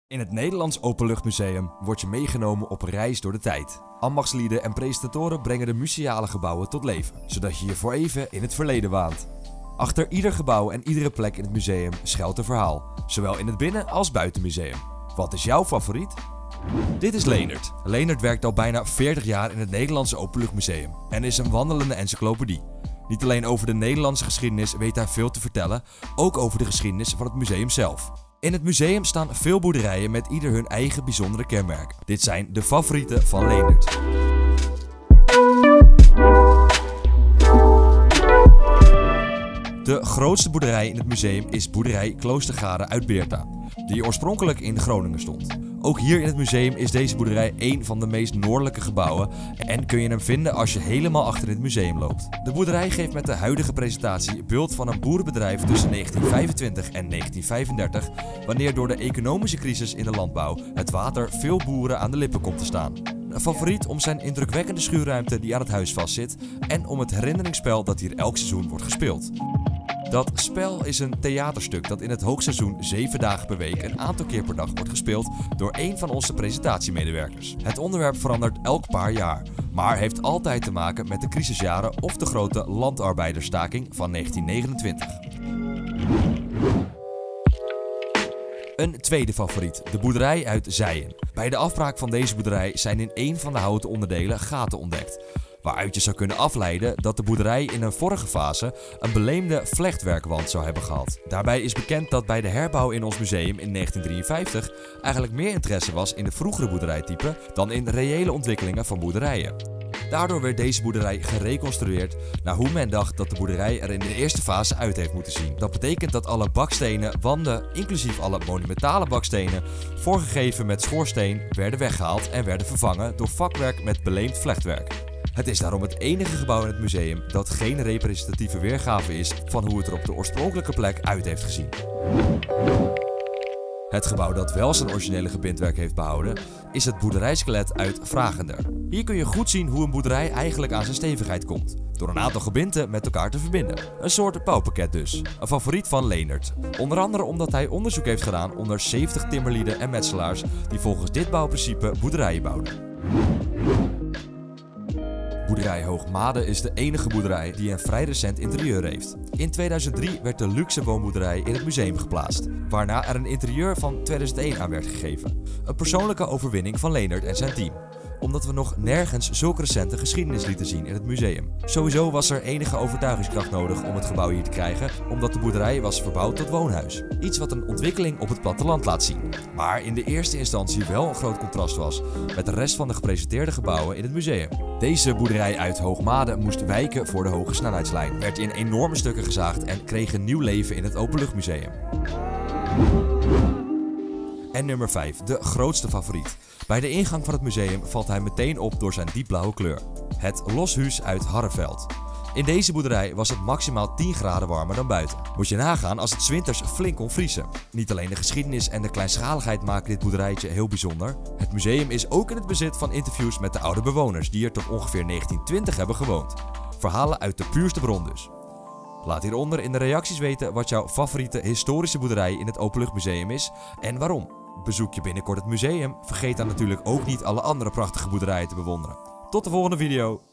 In het Nederlands Openluchtmuseum word je meegenomen op een reis door de tijd. Ambachtslieden en presentatoren brengen de museale gebouwen tot leven, zodat je je voor even in het verleden waant. Achter ieder gebouw en iedere plek in het museum schuilt een verhaal, zowel in het binnen- als buitenmuseum. Wat is jouw favoriet? Dit is Leendert. Leendert werkt al bijna 40 jaar in het Nederlandse Openluchtmuseum en is een wandelende encyclopedie. Niet alleen over de Nederlandse geschiedenis weet hij veel te vertellen, ook over de geschiedenis van het museum zelf. In het museum staan veel boerderijen met ieder hun eigen bijzondere kenmerk. Dit zijn de favorieten van Leendert. De grootste boerderij in het museum is boerderij Kloostergade uit Beerta, die oorspronkelijk in Groningen stond. Ook hier in het museum is deze boerderij een van de meest noordelijke gebouwen en kun je hem vinden als je helemaal achter in het museum loopt. De boerderij geeft met de huidige presentatie beeld van een boerenbedrijf tussen 1925 en 1935, wanneer door de economische crisis in de landbouw het water veel boeren aan de lippen komt te staan. Een favoriet om zijn indrukwekkende schuurruimte die aan het huis vastzit en om het herinneringsspel dat hier elk seizoen wordt gespeeld. Dat spel is een theaterstuk dat in het hoogseizoen 7 dagen per week een aantal keer per dag wordt gespeeld door een van onze presentatiemedewerkers. Het onderwerp verandert elk paar jaar, maar heeft altijd te maken met de crisisjaren of de grote landarbeidersstaking van 1929. Een tweede favoriet, de boerderij uit Zijen. Bij de afbraak van deze boerderij zijn in een van de houten onderdelen gaten ontdekt, waaruit je zou kunnen afleiden dat de boerderij in een vorige fase een beleemde vlechtwerkwand zou hebben gehad. Daarbij is bekend dat bij de herbouw in ons museum in 1953 eigenlijk meer interesse was in de vroegere boerderijtype dan in reële ontwikkelingen van boerderijen. Daardoor werd deze boerderij gereconstrueerd naar hoe men dacht dat de boerderij er in de eerste fase uit heeft moeten zien. Dat betekent dat alle bakstenen, wanden, inclusief alle monumentale bakstenen, voorgegeven met schoorsteen, werden weggehaald en werden vervangen door vakwerk met beleemd vlechtwerk. Het is daarom het enige gebouw in het museum dat geen representatieve weergave is van hoe het er op de oorspronkelijke plek uit heeft gezien. Het gebouw dat wel zijn originele gebindwerk heeft behouden, is het boerderijskelet uit Vragender. Hier kun je goed zien hoe een boerderij eigenlijk aan zijn stevigheid komt, door een aantal gebinten met elkaar te verbinden. Een soort bouwpakket dus. Een favoriet van Leendert. Onder andere omdat hij onderzoek heeft gedaan onder 70 timmerlieden en metselaars die volgens dit bouwprincipe boerderijen bouwden. Boerderij Hoogmade is de enige boerderij die een vrij recent interieur heeft. In 2003 werd de luxe woonboerderij in het museum geplaatst, waarna er een interieur van 2001 aan werd gegeven. Een persoonlijke overwinning van Leendert en zijn team, omdat we nog nergens zulke recente geschiedenis lieten zien in het museum. Sowieso was er enige overtuigingskracht nodig om het gebouw hier te krijgen, omdat de boerderij was verbouwd tot woonhuis. Iets wat een ontwikkeling op het platteland laat zien, maar in de eerste instantie wel een groot contrast was met de rest van de gepresenteerde gebouwen in het museum. Deze boerderij uit Hoogmade moest wijken voor de hoge snelheidslijn, werd in enorme stukken gezaagd en kreeg een nieuw leven in het Openluchtmuseum. En nummer 5, de grootste favoriet. Bij de ingang van het museum valt hij meteen op door zijn diepblauwe kleur. Het Loshuus uit Harreveld. In deze boerderij was het maximaal 10 graden warmer dan buiten. Moet je nagaan als het 's winters flink kon vriezen. Niet alleen de geschiedenis en de kleinschaligheid maken dit boerderijtje heel bijzonder. Het museum is ook in het bezit van interviews met de oude bewoners die er tot ongeveer 1920 hebben gewoond. Verhalen uit de puurste bron dus. Laat hieronder in de reacties weten wat jouw favoriete historische boerderij in het Openluchtmuseum is en waarom. Bezoek je binnenkort het museum, vergeet dan natuurlijk ook niet alle andere prachtige boerderijen te bewonderen. Tot de volgende video!